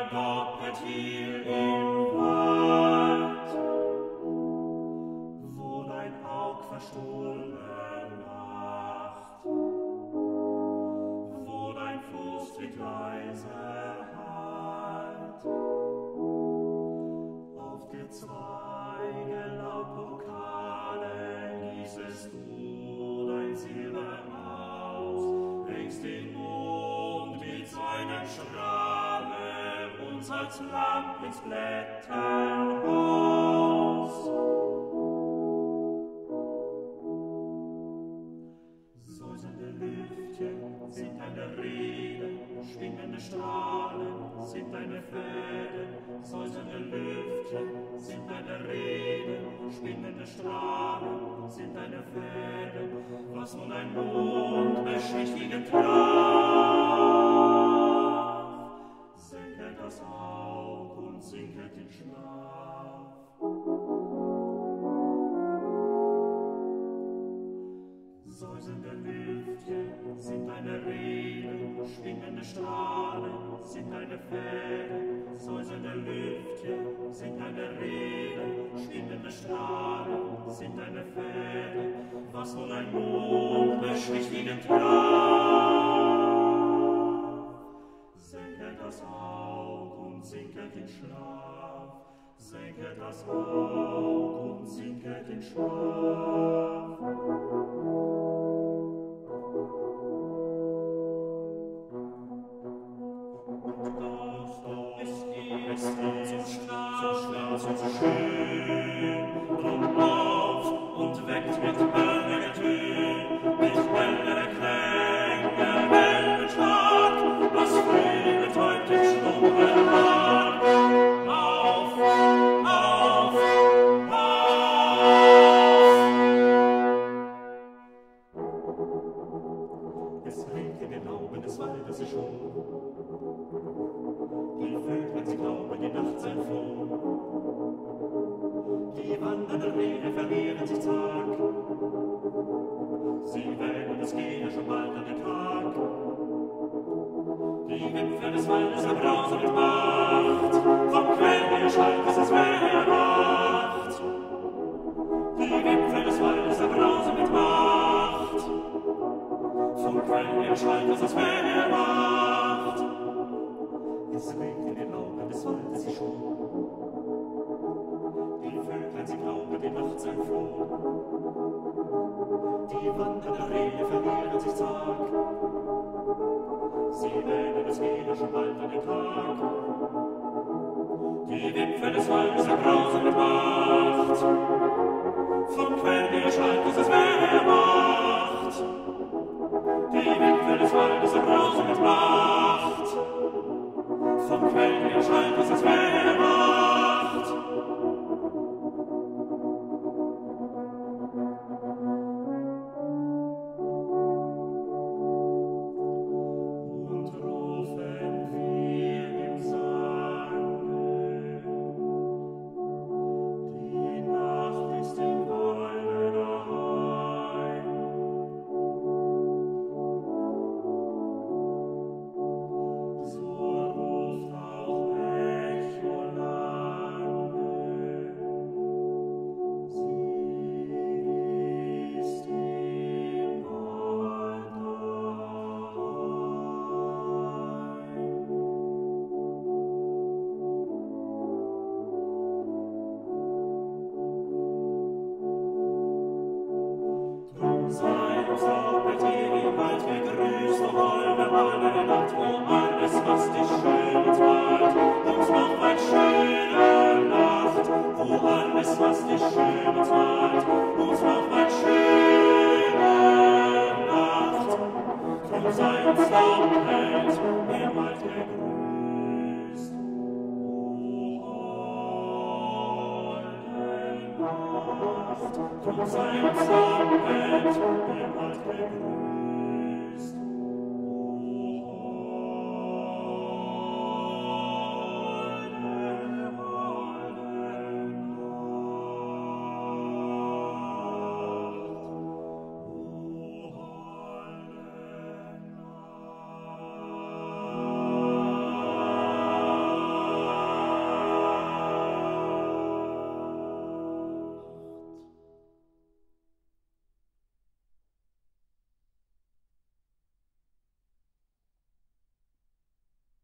doppelt hier im Wald, wo dein Aug verstohlen lacht, wo dein Fußtritt leise hallt. Auf der Zweige Laubpokale gießest du dein Silber aus, hängst den Mond mit seinen Strahlen uns als Lamm ins Blätternhaus. Säusende Lüftchen sind deine Reden, schwingende Strahlen sind deine Fäden. Säusende Lüftchen sind deine Reden, schwingende Strahlen sind deine Fäden. Was nun ein Mond beschwichtigen traf, senket das Aug und sinket in Schlaf. Säusende Lüftchen sind deine Reden, schwingende Strahlen sind deine Fäden. Säusende Lüftchen sind deine Reden, schwingende Strahlen sind deine Fäden. Was wohl ein Mond beschwichtigen traf, senket das Aug und sinket in Schlaf. Senket das Aug und sinket in Schlaf. Zum Schlaf so schön, drum auf und weckt mit Böllergetön, mit Böllerklänge, Wellenschlag, was früh betäubt im Schlummer lag. Auf, auf, auf! Es ringt in den Augen des Waldes schon. Die Vögel, sie glauben, die Nacht sei froh. Die wandernden Rehe verlieren sich zag. Sie wähnen, es gehe schon bald an den Tag. Die Wipfel des Waldes erbrausen mit Macht. Vom Quell erschallt es wäre erwacht. Die Wipfel des Waldes erbrausen mit Macht. Vom Quell erschallt es wäre erwacht. Es regt in den Augen des Waldes sich schon. Die Vögel, sie glauben, die Nacht sei froh. Die wandernden Rehe verlieren sich zag. Sie wähnen, es gehe schon bald an den Tag. Die Wipfel des Waldes erbrausen mit Macht. Vom Quell erschallt es wäre erwacht. Die Wipfel des Waldes erbrausen mit Macht. Vom Quell erschallt es wäre erwacht. Und rufen wir im Sange, die Nacht ist im Walde daheim. So ruft auch Echo lange, sie ist im Wald daheim. Sei uns auch bei dir im Wald gegrüßt, o holde, holde Nacht, wo alles, was dich schön uns malt, uns noch weit schöner Nacht, wo alles, was dich schön uns malt, uns noch weit schöner Nacht. Drum sei uns Laub hält, im Wald gegrüßt, o holde Nacht. Drum sei uns Laub hält, im Wald gegrüßt.